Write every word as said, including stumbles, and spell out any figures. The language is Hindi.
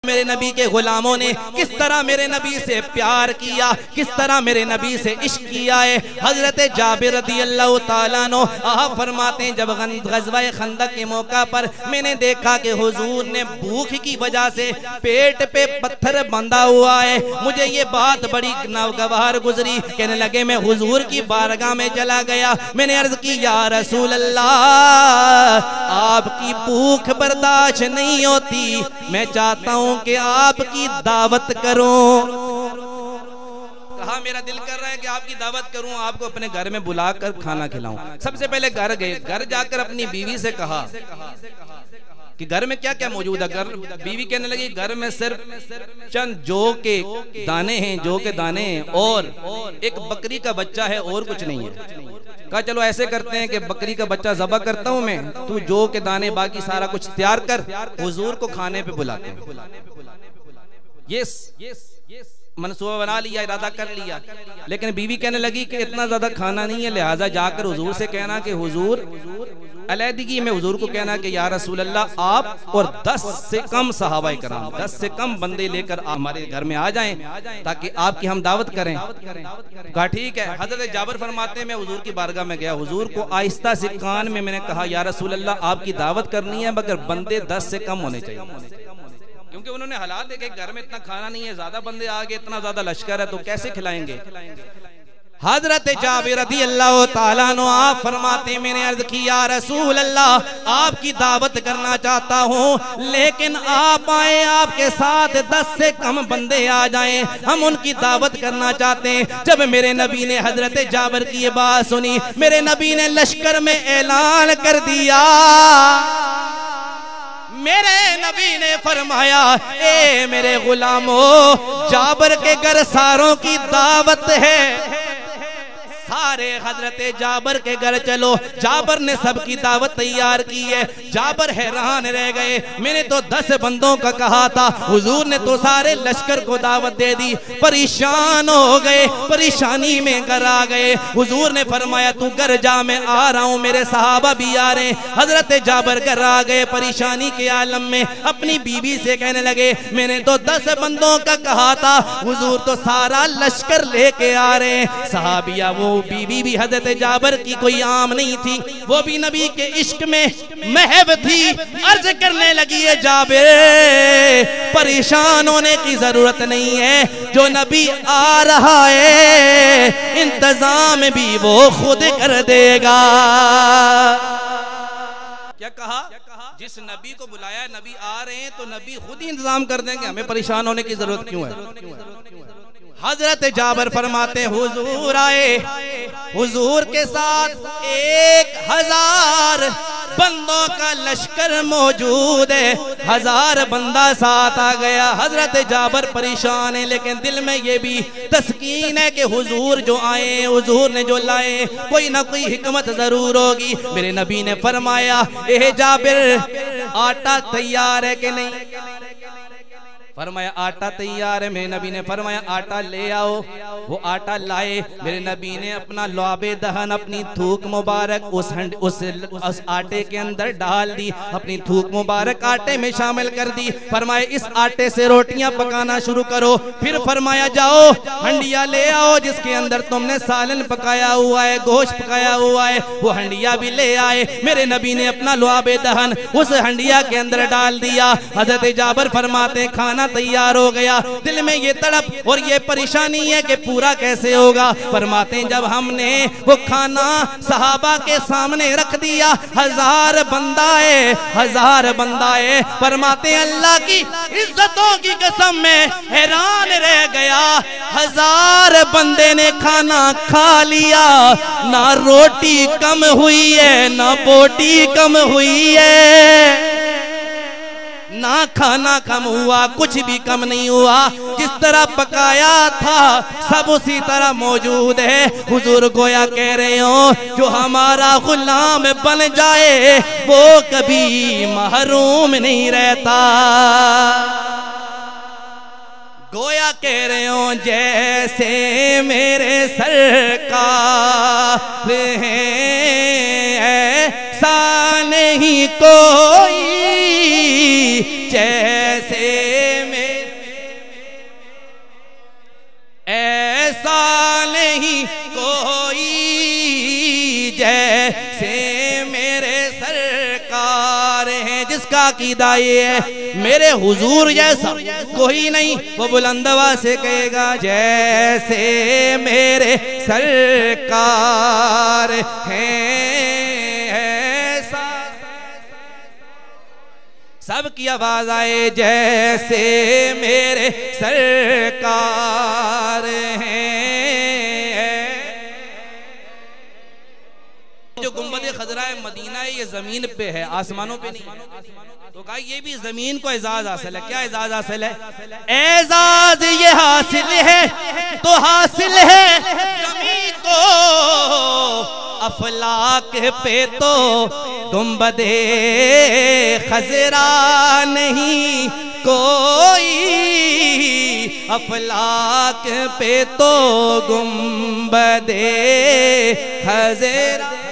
मेरे नबी के गुलामों ने किस तरह मेरे नबी से प्यार किया, किस तरह मेरे नबी से इश्क किया है। हजरत जाबिर रदियल्लाहु ताला अन्हु आप फरमाते हैं, जब गज़वाए खंदक के मौका पर मैंने देखा कि हुजूर ने भूख की वजह से पेट पे पत्थर बंधा हुआ है, मुझे ये बात बड़ी नागवार गुजरी। कहने लगे मैं हुजूर की बारगाह में चला गया, मैंने अर्ज की या रसूल अल्लाह आपकी भूख बर्दाश्त नहीं होती, मैं चाहता हूँ कि आपकी दावत करूं। कहा मेरा दिल कर रहा है कि आपकी दावत करूं, आपको अपने घर में बुलाकर खाना खिलाऊं। सबसे पहले घर गए, घर जाकर अपनी बीवी से कहा कि घर में क्या क्या मौजूद है। घर बीवी कहने लगी घर में सिर्फ चंद जौ के दाने हैं, जौ के दाने हैं और एक बकरी का बच्चा है और कुछ नहीं है। कहा चलो ऐसे करते हैं कि बकरी का बच्चा ज़बह करता हूं मैं, तू जौ के दाने बाकी सारा कुछ तैयार कर, हुजूर को खाने पे बुलाते हैं। यस यस मनसूबा बना लिया, इरादा कर लिया। लेकिन बीवी कहने लगी कि इतना ज्यादा खाना नहीं है, लिहाजा जाकर हुजूर से कहना कि हुजूर अलैदिगी में हुजूर को कहना कि या रसूल अल्लाह आप और दस से कम सहाबाए कराम, दस से कम बंदे लेकर हमारे घर में आ जाएं ताकि आपकी हम दावत करें। कहा ठीक है। हजरत जाबिर फरमाते हैं मैं हुजूर की बारगाह में गया, हुजूर को आहिस्ता से कान में मैंने कहा या रसूल अल्लाह आपकी दावत करनी है मगर बंदे दस से कम होने चाहिए, क्योंकि उन्होंने हालात देखे घर में इतना खाना नहीं है, ज्यादा बंदे आ गए, इतना ज्यादा लश्कर है तो कैसे खिलाएंगे। हजरत जाबिर रदियल्लाहु ताला अन्हु आप फरमाते मैंने अर्ज की या रसूल अल्लाह आपकी दावत करना चाहता हूँ, लेकिन आप आए आपके साथ दस से कम बंदे आ जाएं, हम उनकी दावत करना चाहते हैं। जब मेरे नबी ने हजरत जाबिर की ये बात सुनी, मेरे नबी ने लश्कर में ऐलान कर दिया। मेरे नबी ने फरमाया ए मेरे गुलामों, जाबिर के घर सारों की दावत है, सारे हजरत जाबिर के घर चलो। जाबिर ने सबकी दावत तैयार की है। जाबिर हैरान रह गए, मैंने तो दस बंदों का कहा था, हुजूर ने तो सारे लश्कर को दावत दे दी। परेशान हो गए, परेशानी में घर आ गए। हुजूर ने फरमाया तू घर जा, मैं आ रहा हूँ, मेरे सहाबा भी आ रहे हैं। हजरत जाबिर घर आ गए परेशानी के आलम में, अपनी बीवी से कहने लगे मैंने तो दस बंदों का कहा था, हुजूर तो सारा लश्कर लेके आ रहे हैं। सहाबिया वो बीवी भी हजरत जाबिर की कोई आम नहीं थी, वो भी नबी के इश्क में महव थी। अर्ज करने लगी है जाबिर परेशान होने की जरूरत नहीं है, जो नबी आ रहा है इंतजाम भी वो खुद कर देगा। क्या कहा? जिस नबी को बुलाया नबी आ रहे हैं तो नबी खुद ही इंतजाम कर देंगे, हमें परेशान होने की जरूरत क्यों है। हजरत जाबिर फरमाते हुजूर आए, हुजूर के साथ एक हजार बंदों का लश्कर मौजूद है, हजार बंदा साथ आ गया। हजरत जाबिर परेशान है, लेकिन दिल में ये भी तस्कीन है कि हुजूर जो आए, हुजूर ने जो लाए, कोई ना कोई हिकमत जरूर होगी। मेरे नबी ने फरमाया ए जाबिर आटा तैयार है कि नहीं? फरमाया आटा तैयार है। मेरे नबी ने फरमाया आटा ले आओ। वो आटा लाए, मेरे नबी ने अपना लौबे दहन, अपनी थूक मुबारक उस हंड, उस, उस आटे के अंदर डाल दी, अपनी थूक मुबारक आटे में शामिल कर दी। फरमाया इस आटे से रोटियां पकाना शुरू करो। फिर फरमाया जाओ हंडिया ले आओ जिसके अंदर तुमने सालन पकाया हुआ है, गोश्त पकाया हुआ है, वो हंडिया भी ले आए। मेरे नबी ने अपना लौबे दहन उस हंडिया के अंदर डाल दिया। हजरत जाबिर फरमाते खाना तैयार हो गया। दिल में ये तड़प और ये परेशानी है कि पूरा कैसे होगा। फरमाते हैं जब हमने वो खाना सहाबा के सामने रख दिया, हजार बंदाए हजार बंदाए फरमाते हैं अल्लाह की इज्जतों की कसम में हैरान रह गया। हजार बंदे ने खाना खा लिया, ना रोटी कम हुई है ना बोटी कम हुई है, ना खाना कम हुआ, कुछ भी कम नहीं हुआ। जिस तरह पकाया था सब उसी तरह मौजूद है। हुजूर गोया कह रहे हो जो हमारा गुलाम बन जाए वो कभी महरूम नहीं रहता। गोया कह रहे हो जैसे मेरे सरकार हैं ऐसा नहीं कोई, जैसे में किसका अकीदा ये है, मेरे हुजूर जैसा कोई नहीं। वो बुलंदवा से कहेगा जैसे मेरे सरकार हैं ऐसा। सबकी आवाज आए जैसे मेरे सरकार हैं। जो गुंबद खजरा मदीना है ये जमीन पे है, आसमानों पे नहीं। तो कहा ये भी जमीन को एजाज हासिल है। क्या एजाज हासिल है? एजाज ये हासिल है तो हासिल है जमीन को, अफलाक पे तो गुंबदे खजरा नहीं कोई, अफलाक पे तो गुंबदे खजरा।